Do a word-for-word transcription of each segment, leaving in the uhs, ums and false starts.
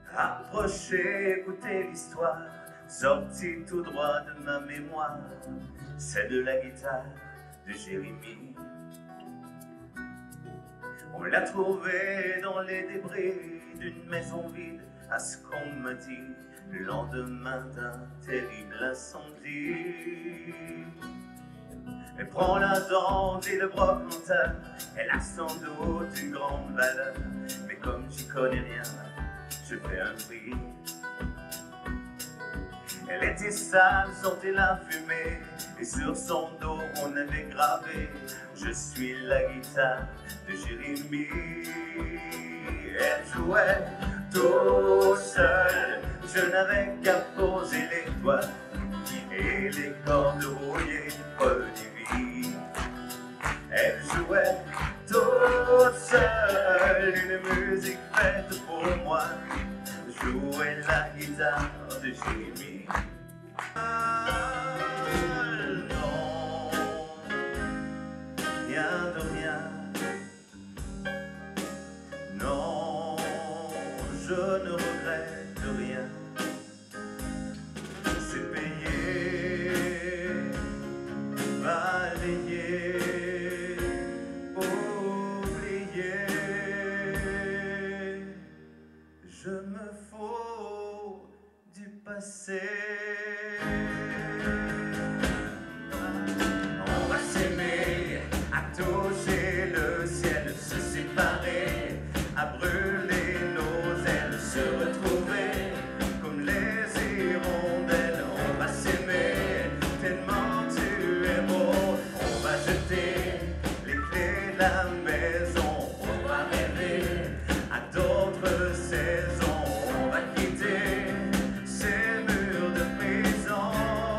Approchez, écoutez l'histoire, sortie tout droit de ma mémoire, c'est de la guitare de Jérémie. On l'a trouvée dans les débris d'une maison vide, à ce qu'on m'a dit, le lendemain d'un terrible incendie. Elle prend la dent et le brocanteur, elle a sans doute une grande valeur, mais comme j'y connais rien, je fais un prix. Elle était sale, sentait la fumée, et sur son dos on avait gravé « Je suis la guitare de Jérémie ». Elle jouait tout seule, je n'avais qu'à poser les doigts et les cordes rouillées, preuve du vie. Elle jouait toute seule, une musique faite pour moi, jouer la guitare de Jérémie. Ah, non, rien de rien. Non, je ne regrette rien. C'est payé, balayé, oublié. Je me fous du passé. On va s'aimer, à toucher le ciel, se séparer, à brûler nos ailes, se retrouver comme les hirondelles. On va s'aimer tellement tu es beau. On va jeter les clés de la maison. On va rêver à d'autres saisons. On va quitter ces murs de prison.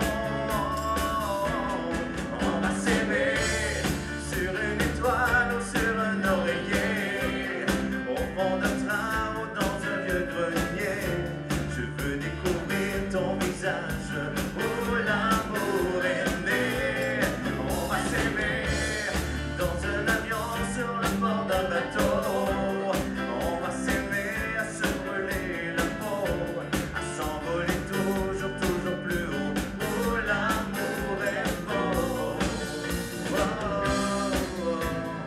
On va s'aimer sur une étoile ou sur un oreiller, au fond d'un train ou dans un vieux grenier. Je veux découvrir ton visage où l'amour est né. On va s'aimer dans un avion, sur le bord d'un bateau. On va s'aimer à se brûler la peau, à s'envoler toujours, toujours plus haut, où l'amour est beau. Oh, oh, oh.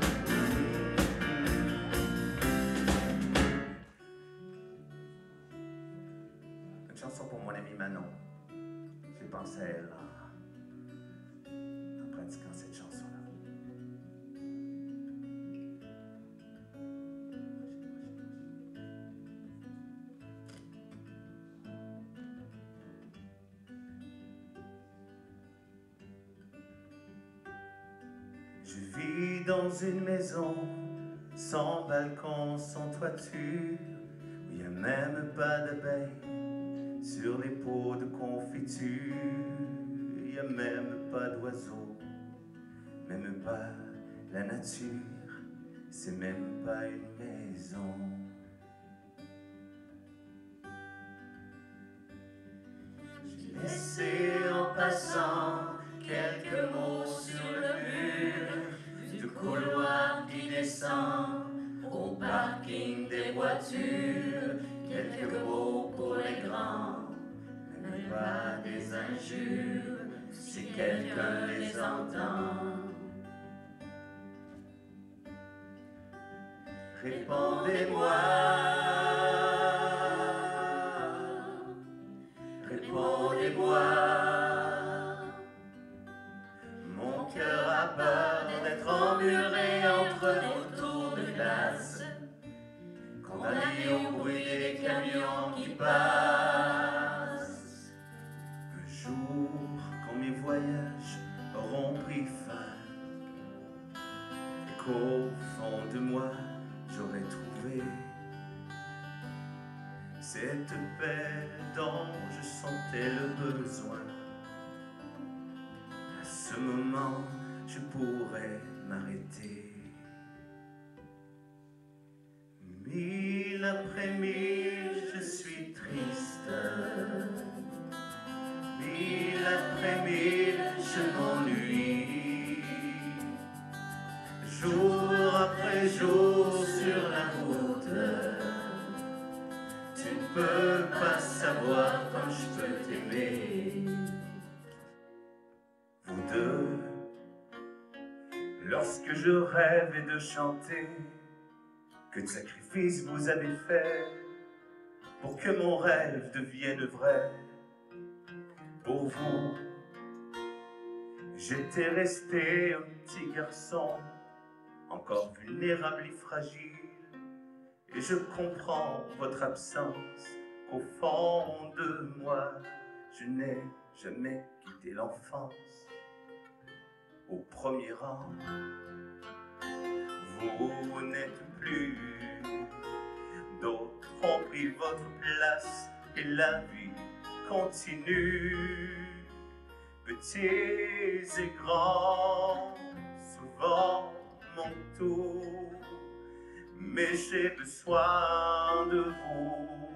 Une chanson pour mon ami Manon. J'ai pensé à elle en pratiquant cette chanson-là. Je vis dans une maison sans balcon, sans toiture, où il n'y a même pas d'abeilles sur les pots de confiture. Il n'y a même pas d'oiseaux, même pas la nature, c'est même pas une maison. J'ai laissé en passant quelques mots sur le mur du couloir qui descend au parking des voitures. Quelques mots pour les grands, mais pas des injures si quelqu'un les entend. Répondez-moi, répondez-moi. Mon cœur a peur d'être emmuré entre nos tours de glace, condamné au bruit des camions qui passent. Un jour, quand mes voyages auront pris fin, et qu'au fond de moi j'aurai trouvé cette paix dont je sentais le besoin, à ce moment je pourrais m'arrêter. Mille après mille je suis triste, mille après mille je m'ennuie, jour après jour sur la route, tu peux pas savoir comme je peux t'aimer. Vous deux, lorsque je rêvais de chanter, que de sacrifices vous avez fait pour que mon rêve devienne vrai. Pour vous, j'étais resté un petit garçon, encore vulnérable et fragile. Et je comprends votre absence, qu'au fond de moi, je n'ai jamais quitté l'enfance. Au premier rang, vous n'êtes plus, d'autres ont pris votre place et la vie continue. Petits et grands, souvent mon tour, mais j'ai besoin de vous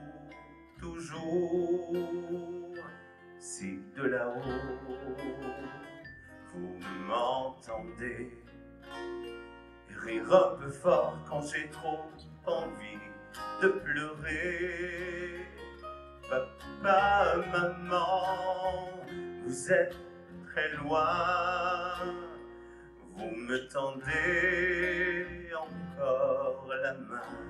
toujours. Si de là-haut vous m'entendez rire un peu fort quand j'ai trop envie de pleurer, papa, maman, vous êtes très loin, vous me tendez encore la main.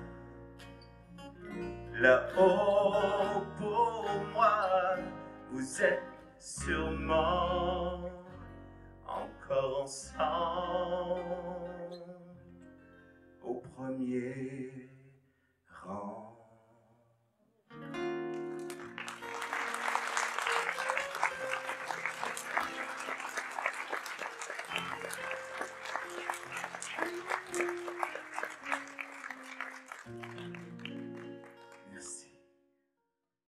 Là-haut pour moi, vous êtes sûrement encore ensemble au premier